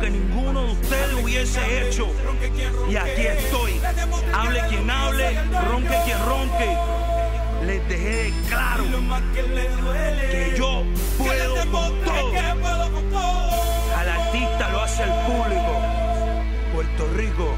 que ninguno de ustedes hubiese hecho. Y aquí estoy. Hable quien hable, ronque quien ronque. Les dejé claro que yo puedo con todo. Al artista lo hace el público. Puerto Rico,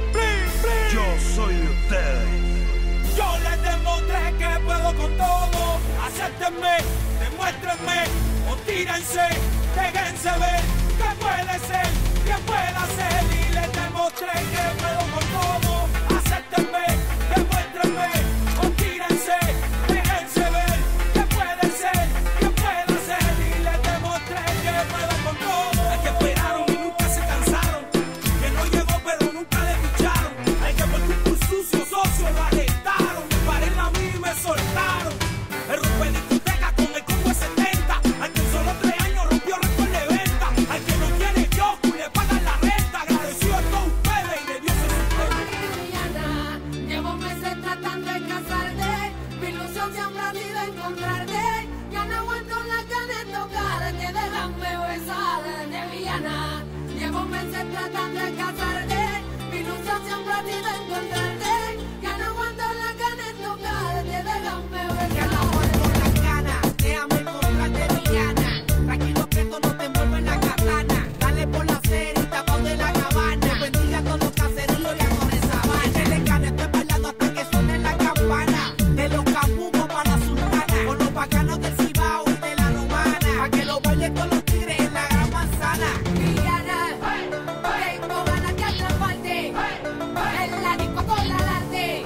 yo soy de ustedes. Yo les demostré que puedo con todo. Acéptenme, demuéstrenme o tírense, déjense ver que puede ser, que pueda ser. Y les demostré que puedo con todo. Acéptenme, demuéstrenme o tírense, déjense ver que puede ser, que pueda ser. Y les demostré que puedo con todo. Hay que esperaron y nunca se cansaron, que no llegó pero nunca le picharon. Hay que por un sucio socio lo arrestaron. Paré la mí y me soltaron. Me rompe discoteca con el combo 70. Al que en solo 3 años rompió récord de venta. Al que no tiene kiosco y le pagan la renta. Agradecido a todos ustedes y de Dios se Viviana, llevo meses tratando de casarte. Mi ilusión siempre ha sido encontrarte. Ya no aguanto la ganas de tocarte. Déjame besarte, Viviana. Llevo meses tratando de casarte. Mi ilusión siempre ha sido encontrarte. Ya no aguanto la ganas de tocarte. Déjame besarte. Ya no aguanto las ganas, déjame encontrarte, Viviana. Tranquilo que esto no te envuelve en la katana. Dale por la serie, tapado de la cabana. Bendiga todos los caseríos y a Torres Sabana. En el cana estoy bailando hasta que suene la campana. De los camucos para la sultana. Con los bacanos del Cibao y de la Romana. Pa' que lo bailen todos los tigres en la gran manzana. Viviana, tengo ganas de atraparte. En la disco con la late.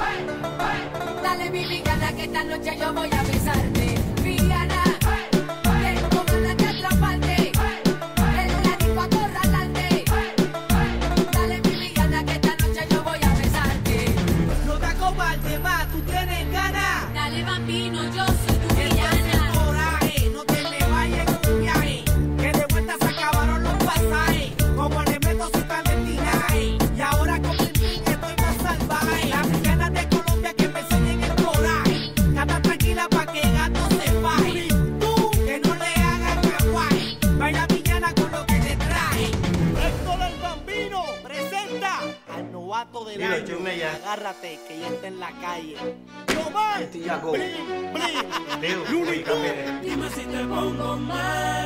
Dale, Viviana, que esta noche yo voy a besarte. Viviana, tengo ganas de atraparte. En la disco acorralante. Dale, Viviana, que esta noche yo voy a besarte. No te acobardes más, tú tienes ganas. Dale, bambino, yo soy tu villana. Coraje, no te me vayas en un viaje. Que de vuelta se acabaron los pasajes. Como elementos y talentinaje. Y ahora comprendí que estoy más salvaje. Las villanas de Colombia que me enseñen el coraje. Canta tranquila pa' que gato se baje. Tú, que no le hagas caguaje. Baila villana con lo que te traje. Héctor el Bambino presenta al novato del Dilo, año. chusme ya. Agárrate que ya está en la calle. Omar, Este ya go. bling, bling. Leo, Looney oiga, mire. Dime si te pongo mal.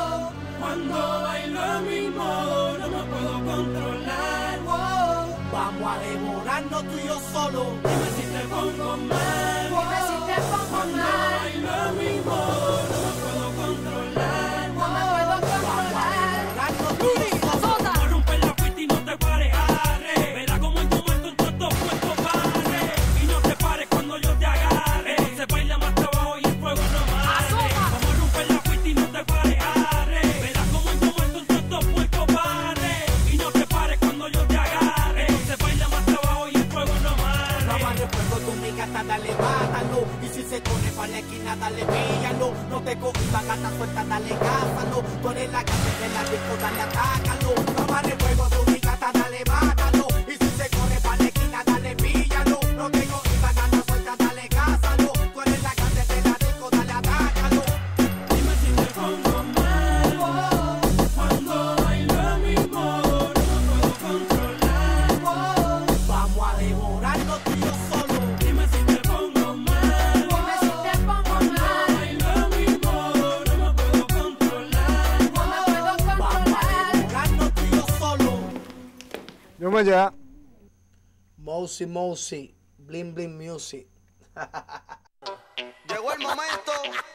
Cuando bailo a mi modo no me puedo controlar. Vamos a demorarnos tú y yo solo. Dime si te pongo mal. Dime si te pongo Cuando mal. bailo a mi modo no me puedo controlar. No me puedo controlar. Demorarnos tú y yo solo. Sota. Vamos a romper la pista y no te pares, arre. Verás como en tu muerto en todos estos puestos pares. Y no te pares cuando yo te agarre. Se baila más trabajo y el fuego no mare. Vamos a romper la pista y no te pares, arre. Verás como en tu muerto en todos estos puestos pares. Y no te pares cuando yo te agarre. Se baila más trabajo y el fuego no mare. No amarre fuego, tú mi gata, dale, mátalo. Y si se pone pa' la esquina, dale, píllalo. No te cojas, gata, suelta, dale, cázalo. Tú eres la casa de la disco, dale, atácalo. No amarre fuego, tú mi gata, dale, mátalo. Y si se corre pa' la esquina, dale, píllalo. No te cojas, gata, suelta, dale, cázalo. Tú eres la casa de la disco, dale, atácalo. Dime si te pongo mal. Cuando bailo a mi modo no me puedo controlar. Vamos a devorarnos tú y yo solo. Dime si te pongo mal. Dime si te pongo mal. Bailo a mi modo no me puedo controlar. No me puedo Vamos a controlar. devorarnos tú y yo solo. Vamos allá. Mousy, bling bling music. Llegó el momento